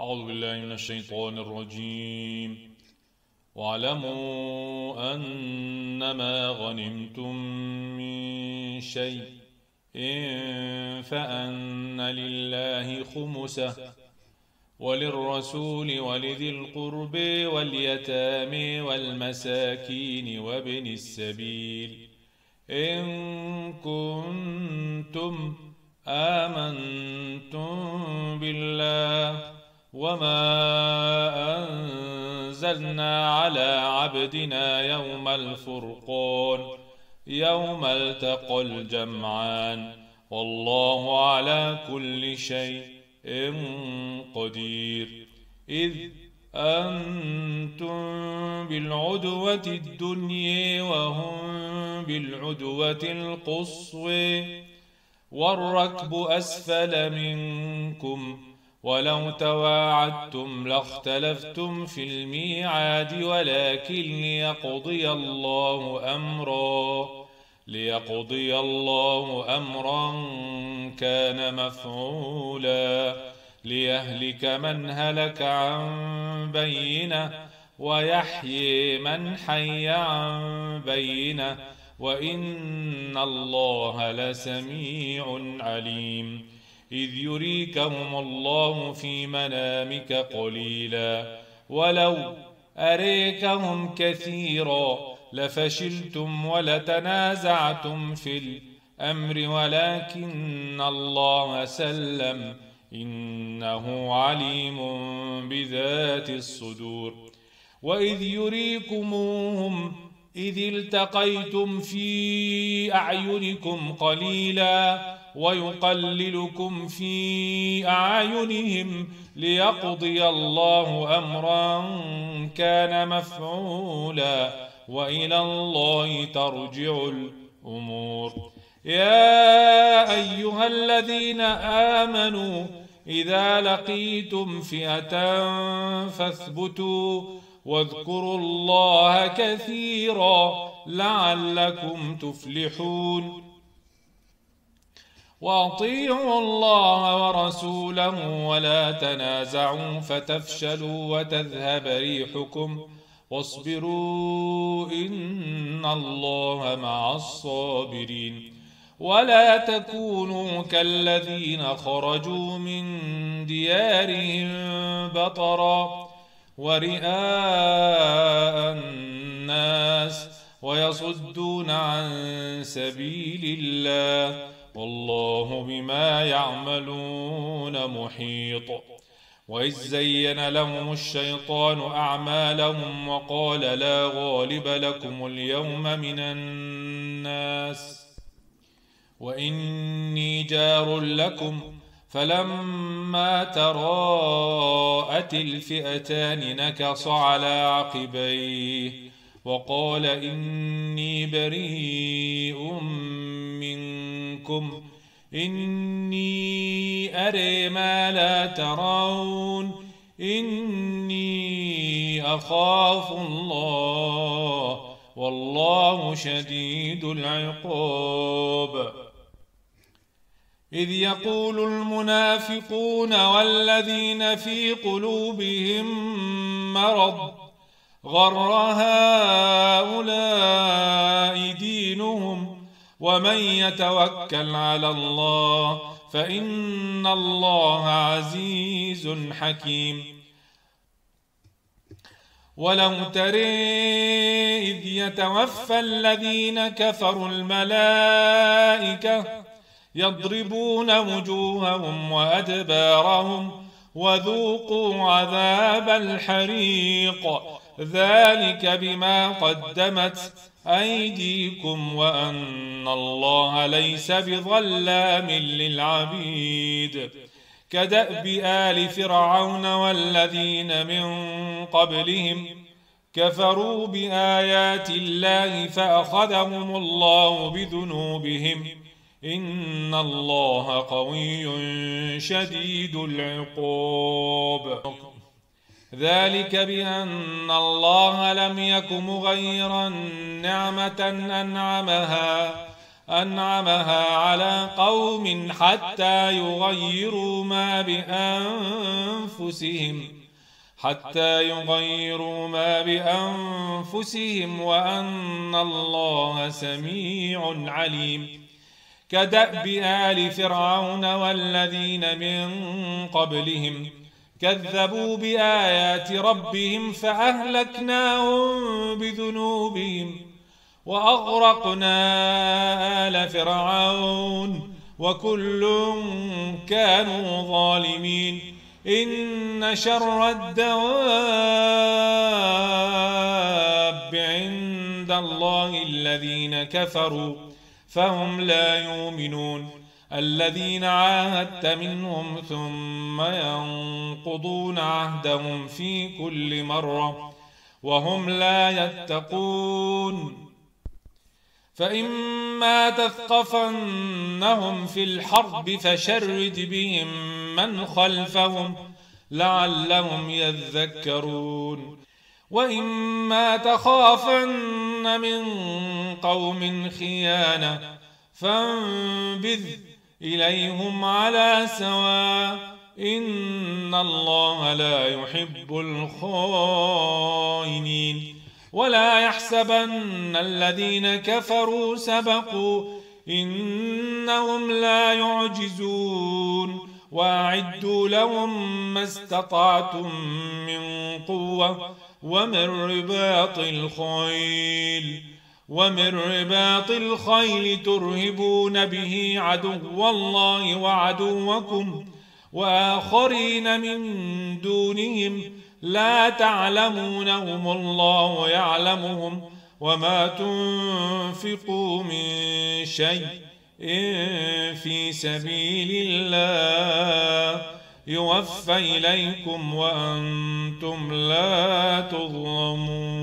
أعوذ بالله من الشيطان الرجيم. واعلموا أنما غنمتم من شيء فأن لله خمسه وللرسول ولذي القرب واليتامى والمساكين وابن السبيل إن كنتم آمنتم بالله وما أنزلنا على عبدنا يوم الفرقان يوم التقى الجمعان والله على كل شيء قدير. إذ أنتم بالعدوة الدنيا وهم بالعدوة القصوى والركب أسفل منكم ولو تواعدتم لاختلفتم في الميعاد ولكن ليقضي الله أمرا كان مفعولا ليهلك من هلك عن بينة ويحيي من حي عن بينة وإن الله لسميع عليم. إذ يريكهم الله في منامك قليلا ولو أريكهم كثيرا لفشلتم ولتنازعتم في الأمر ولكن الله سلم إنه عليم بذات الصدور. وإذ يريكموهم إذ التقيتم في أعينكم قليلا ويقللكم في أعينهم ليقضي الله أمرا كان مفعولا وإلى الله ترجع الأمور. يا أيها الذين آمنوا إذا لقيتم فئة فاثبتوا واذكروا الله كثيرا لعلكم تفلحون. وأطيعوا الله ورسوله ولا تنازعوا فتفشلوا وتذهب ريحكم واصبروا إن الله مع الصابرين. ولا تكونوا كالذين خرجوا من ديارهم بطرا ورئاء الناس ويصدون عن سبيل الله والله بما يعملون محيط. وإذ زين لهم الشيطان أعمالهم وقال لا غالب لكم اليوم من الناس وإني جار لكم فلما تراءت الفئتان نكص على عقبيه وقال إني بريء منكم إني أرى ما لا ترون إني أخاف الله والله شديد العقاب. إذ يقول المنافقون والذين في قلوبهم مرض غر هؤلاء دينهم ومن يتوكل على الله فإن الله عزيز حكيم. ولو ترى إذ يتوفى الذين كفروا الملائكة يضربون وجوههم وأدبارهم وذوقوا عذاب الحريق ذلك بما قدمت أيديكم وأن الله ليس بظلام للعبيد. كدأب آل فرعون والذين من قبلهم كفروا بآيات الله فأخذهم الله بذنوبهم إن الله قوي شديد العقاب. ذلك بأن الله لم يك مغيرا نعمة أنعمها أنعمها على قوم حتى يغيروا ما بأنفسهم وأن الله سميع عليم. كدأب آل فرعون والذين من قبلهم كذبوا بآيات ربهم فأهلكناهم بذنوبهم وأغرقنا آل فرعون وكل كانوا ظالمين. إن شر الدواب عند الله الذين كفروا فهم لا يؤمنون. الذين عاهدت منهم ثم ينقضون عهدهم في كل مرة وهم لا يتقون. فإما تثقفنهم في الحرب فشرد بهم من خلفهم لعلهم يذكرون. وإما تخافن من قوم خيانة فانبذ إليهم على سواء إن الله لا يحب الخائنين. ولا يحسبن الذين كفروا سبقوا إنهم لا يعجزون. وأعدوا لهم ما استطعتم من قوة ومن رباط الخيل ترهبون به عدو الله وعدوكم وآخرين من دونهم لا تعلمونهم الله يعلمهم وما تنفقوا من شيء في سبيل الله يوفى إليكم وأنتم لا تظلمون.